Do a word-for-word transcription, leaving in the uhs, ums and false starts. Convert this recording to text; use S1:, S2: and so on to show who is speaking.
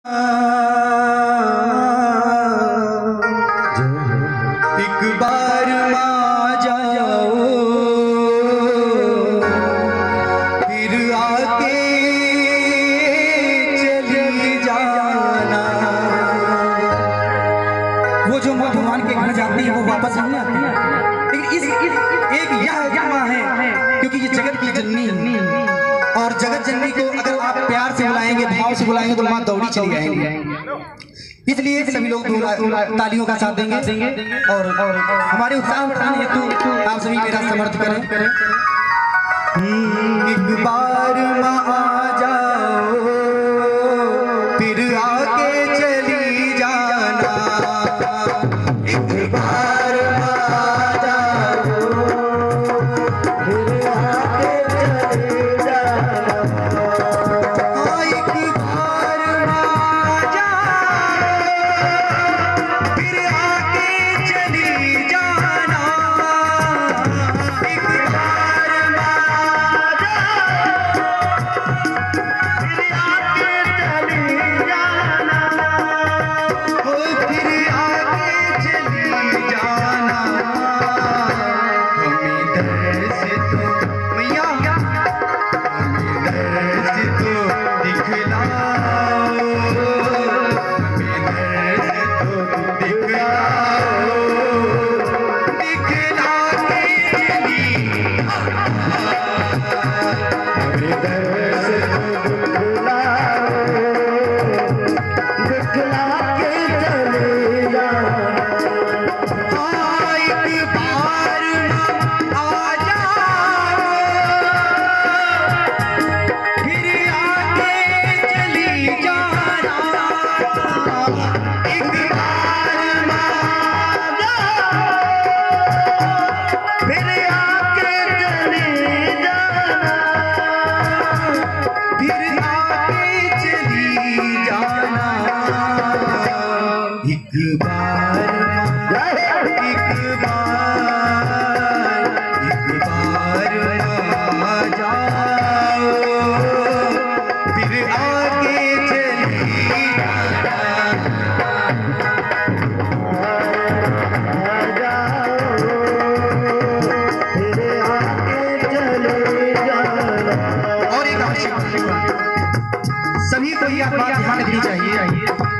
S1: एक बार आ जाओ फिर आके चली जाना। वो जो माँ भगवान के घर जाती है वो वापस नहीं आती है, लेकिन इस, इस एक यह माँ है क्योंकि ये जगत की जननी, और जगत जननी को अगर आप प्यार से बुलाएंगे, भाव से बुलाएंगे तो माँ दौड़ी चली जाएंगी। इसलिए सभी लोग तालियों का साथ देंगे और हमारे उत्साह बढ़ाने हेतु आप सभी मेरा समर्थ करें। एक बार माँ आ जाओ फिर आके चली जाना। एक बार आ जाओ फिर आके चली जाना। एक बार आ जाओ फिर आके चली जाना। एक बार आ जाओ फिर आके चली जाना। ओ फिर आके चली जाना। हमें दर्द तो मैया हमें दर्द तो दिखलाओ। हमें दर्द तो दिखलाओ। दिखला के चली हमें दर्द तो दिखलाओ। दिखला के चले जाओ। एक बार आ जाओ फिर आके चली जाना। एक बार आ जाओ फिर आके चली जाना। फिर आके चली जाना। एक बार एक बार एक बार आ जाओ फिर आके चली जाना। और एक आवश्यक सभी को यह बात ध्यान रखनी चाहिए